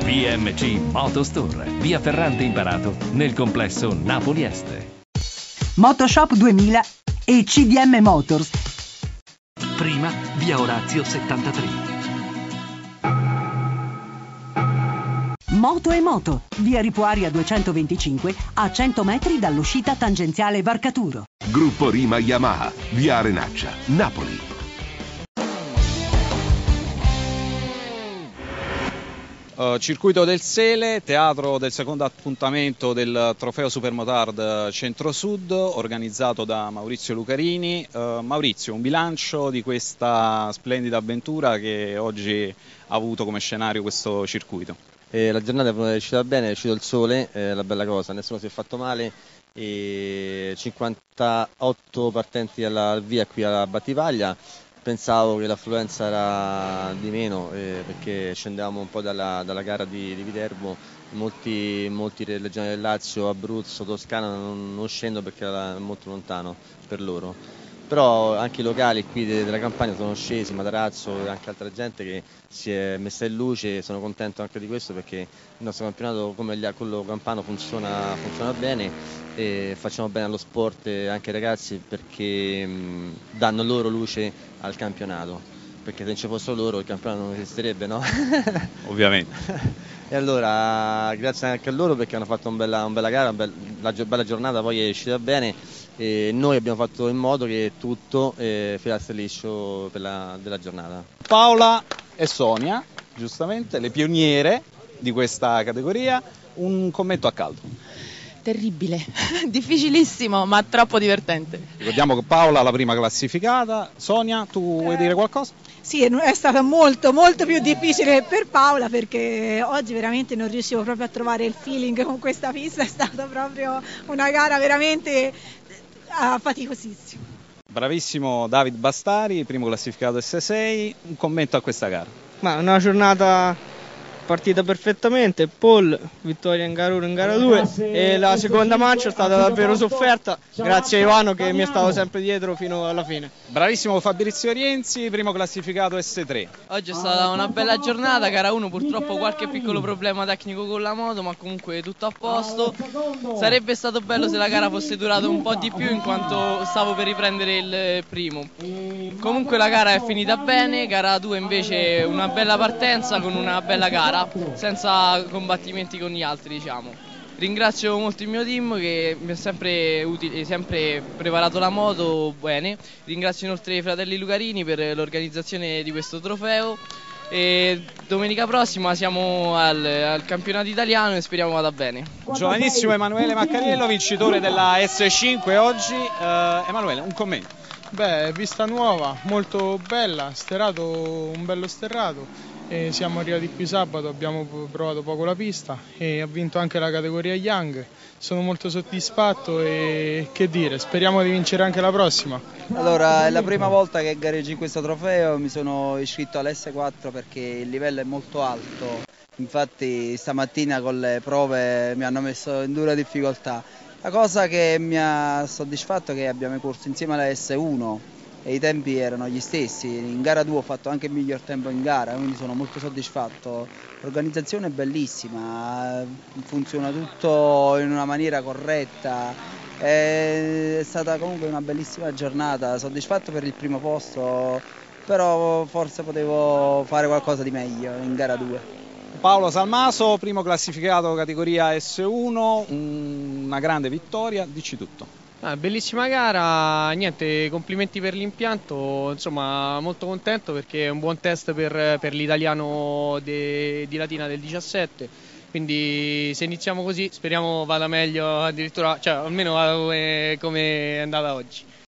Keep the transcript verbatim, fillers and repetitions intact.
B M C Motostore, via Ferrante Imparato, nel complesso Napoli Est. Motoshop duemila e C D M Motors. Prima, via Orazio settantatré. Moto e Moto, via Ripuaria duecentoventicinque, a cento metri dall'uscita tangenziale Varcaturo. Gruppo Rima Yamaha, via Arenaccia, Napoli. Uh, Circuito del Sele, teatro del secondo appuntamento del Trofeo Supermotard Centro-Sud, organizzato da Maurizio Lucarini. Uh, Maurizio, un bilancio di questa splendida avventura che oggi ha avuto come scenario questo circuito. Eh, la giornata è uscita bene, è uscito il sole, è la bella cosa, nessuno si è fatto male, e cinquantotto partenti alla via qui alla Battivaglia. Pensavo che l'affluenza era di meno eh, perché scendevamo un po' dalla, dalla gara di, di Viterbo, molti, molti regioni del Lazio, Abruzzo, Toscana non, non scendo perché era molto lontano per loro. Però anche i locali qui della Campania sono scesi, Matarazzo e anche altra gente che si è messa in luce, e sono contento anche di questo perché il nostro campionato come gli, quello campano funziona, funziona bene, e facciamo bene allo sport e anche ai ragazzi perché mh, danno loro luce al campionato, perché se non ci fossero loro il campionato non esisterebbe, no? Ovviamente. E allora grazie anche a loro perché hanno fatto una bella, una bella gara, una bella, una bella giornata, poi è uscita bene. E noi abbiamo fatto in modo che tutto eh, filasse liscio per la, della giornata. Paola e Sonia, giustamente, le pioniere di questa categoria, un commento a caldo. Terribile, difficilissimo ma troppo divertente. Ricordiamo che Paola è la prima classificata. Sonia, tu vuoi dire qualcosa? Sì, è stata molto molto più difficile per Paola perché oggi veramente non riuscivo proprio a trovare il feeling con questa pista, è stata proprio una gara veramente faticosissima. Bravissimo David Bastari, primo classificato S sei, un commento a questa gara. Ma una giornata partita perfettamente, pole, vittoria in gara uno e in gara due, e la seconda mancia è stata davvero sofferta, grazie a Ivano che mi è stato sempre dietro fino alla fine. Bravissimo Fabrizio Rienzi, primo classificato S tre. Oggi è stata una bella giornata, gara uno purtroppo qualche piccolo problema tecnico con la moto, ma comunque tutto a posto. Sarebbe stato bello se la gara fosse durata un po' di più in quanto stavo per riprendere il primo. Comunque la gara è finita bene, gara due invece una bella partenza con una bella gara, senza combattimenti con gli altri, diciamo. Ringrazio molto il mio team che mi ha sempre, utile, sempre preparato la moto bene. Ringrazio inoltre i fratelli Lucarini per l'organizzazione di questo trofeo. E domenica prossima siamo al, al campionato italiano e speriamo vada bene. Giovanissimo Emanuele Maccariello, vincitore della S cinque oggi. Uh, Emanuele, un commento. Beh, pista nuova, molto bella, sterrato, un bello sterrato. E siamo arrivati qui sabato, abbiamo provato poco la pista e ha vinto anche la categoria Young. Sono molto soddisfatto e che dire, speriamo di vincere anche la prossima. Allora, è la prima volta che gareggio in questo trofeo, mi sono iscritto all'S quattro perché il livello è molto alto, infatti stamattina con le prove mi hanno messo in dura difficoltà. La cosa che mi ha soddisfatto è che abbiamo corso insieme alla S uno e i tempi erano gli stessi, in gara due ho fatto anche il miglior tempo in gara, quindi sono molto soddisfatto. L'organizzazione è bellissima, funziona tutto in una maniera corretta, è stata comunque una bellissima giornata, soddisfatto per il primo posto, però forse potevo fare qualcosa di meglio in gara due. Paolo Salmaso, primo classificato categoria S uno, una grande vittoria, dici tutto. Ah, bellissima gara, niente, complimenti per l'impianto, insomma molto contento perché è un buon test per, per l'italiano di Latina del diciassette, quindi se iniziamo così speriamo vada meglio addirittura, cioè almeno vada come, come è andata oggi.